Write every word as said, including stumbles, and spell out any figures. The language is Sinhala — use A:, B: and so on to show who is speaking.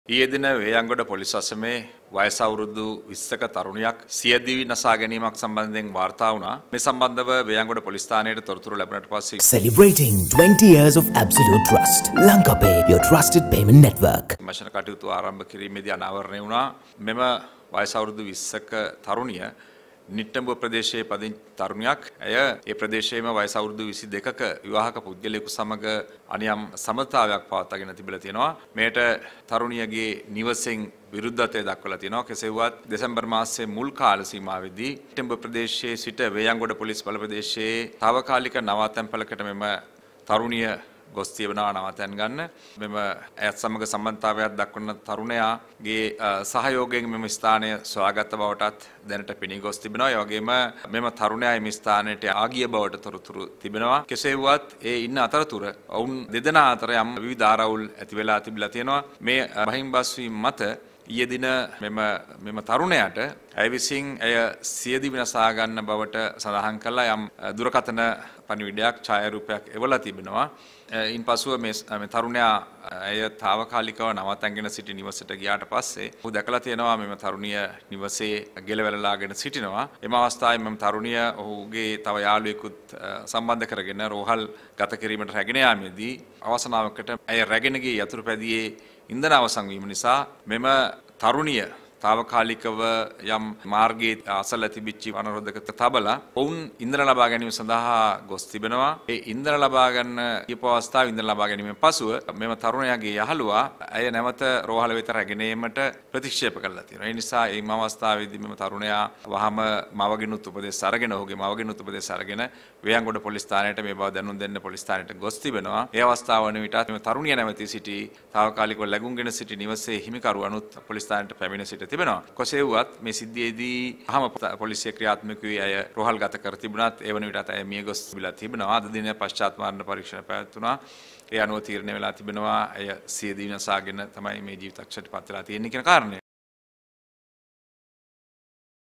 A: ඊයේ දින වේයන්ගොඩ පොලිස් අසමේ වයස අවුරුදු විස්සක තරුණියක් සියදිවි නසා ගැනීමක් සම්බන්ධයෙන් වාර්තා වුණා. මේ සම්බන්ධව වේයන්ගොඩ පොලිස් ස්ථානයේ තොරතුරු ලැබුණට පස්සේ
B: Celebrating twenty years of absolute trust. Lankapay, your trusted payment network.
A: මෂන කටයුතු ආරම්භ කිරීමේදී අනාවරණය වුණා. මෙම වයස අවුරුදු විස්සක තරුණිය නිට්ටඹුව ප්‍රදේශයේ පදිංචි තරුණියක්. ඇය ඒ ප්‍රදේශයේම වයස අවුරුදු විසි දෙකක විවාහක පුද්ගලයෙකු සමග අනියම් සමතාවයක් පවත්වාගෙන තිබිලා තියෙනවා. මේට තරුණියගේ නිවසෙන් විරුද්ධත්වය දක්වලා තියෙනවා. කෙසේ වුවත් දෙසැම්බර් මාසයේ මුල් කාල සීමාවෙදී නිට්ටඹුව ප්‍රදේශයේ සිට වේයන්ගොඩ පොලිස් බල ප්‍රදේශයේ තාවකාලික නවාතැන්පලකට මෙම තරුණිය ගොස් තිබෙනවා නවතැන් ගන්න. මෙම ඇයත් සමග සම්බන්ධතාවයක් දක්වන තරුණයාගේ සහයෝගයෙන් මෙම ස්ථානය සොයාගත් බවටත් දැනට පෙනී ගොස් තිබෙනවා. ඒ වගේම මෙම තරුණයා මේ ස්ථානයට ආගිය බවට තොරතුරු තිබෙනවා. කෙසේ වුවත් ඒ ඉන්න අතරතුර ඔවුන් දෙදෙනා අතර යම් විවිධ ආරවුල් ඇති වෙලා තිබිලා තියෙනවා. මේ බහින්බස් වීම මත ඊයේ දින මෙම මෙම තරුණයාට ඇය විසින් ඇය සියදිවි නසා ගන්න බවට සඳහන් කළා යම් දුරකථන පණිවිඩයක් ඡායාරූපයක් එවලා තිබෙනවා. ඉන්පසුව මේ තරුණයා ඇය తాවකාලිකව නවතැන්ගෙන සිටි නිවසට ගියාට පස්සේ ඔහු දැකලා තියෙනවා මෙම තරුණිය නිවසේ ගෙලවැළලාගෙන සිටිනවා. එම අවස්ථාවේ මෙම තරුණිය ඔහුගේ තව යාළුවෙකුත් සම්බන්ධ කරගෙන රෝහල් ගත කිරීමට රැගෙන යාමේදී අවසනාවකට ඇය රැගෙන ගිය යතුරුපැදියේ ඉන්ධන අවසන් වීම නිසා මෙම තරුණිය తాවකාලිකව යම් මාර්ගයේ අසල තිබිච්ච වනරොධක තබලා ඔවුන් ඉන්ධන ලබා ගැනීම සඳහා ගොස් තිබෙනවා. ඒ ඉන්ධන ලබා ගන්න කියපු අවස්ථාවේ ඉන්ධන ලබා ගැනීමෙන් පසුව මෙම තරුණයාගේ යහළුවා ඇය නැවත රෝහල වෙත රැගෙන ඒමට ප්‍රතික්ෂේප කළා තියෙනවා. ඒ නිසා මේ අවස්ථාවේදී මෙම තරුණයා වහම මවගෙනුත් උපදෙස් අරගෙන ඔහුගේ මවගෙනුත් උපදෙස් අරගෙන වේයන්ගොඩ පොලිස් ස්ථානයට මේ බව දැනුම් දෙන්න පොලිස් ස්ථානයට ගොස් තිබෙනවා. ඒ අවස්ථාව වන විට මෙම තරුණිය නැවතී සිටි తాවකාලිකව ලැබුම්ගෙන සිටි නිවසේ හිමිකරුවනුත් පොලිස් ස්ථානයට පැමිණ සිට තිබෙනවා. කෙසේ වුවත් මේ සිද්ධියේදී අහම පොලිසිය ක්‍රියාත්මක වී අය රෝහල් ගත කර තිබුණත් ඒ වන විටත් අය මිය ගොස් තිබිලා තිබෙනවා. අද දින පශ්චාත් මරණ පරීක්ෂණ පැවැත්වුණා. ඒ අනුව තීරණය වෙලා තිබෙනවා අය සියදිවි නසාගෙන තමයි මේ ජීවිතක්ෂයට පත් වෙලා තියෙන්නේ කියන කාරණය.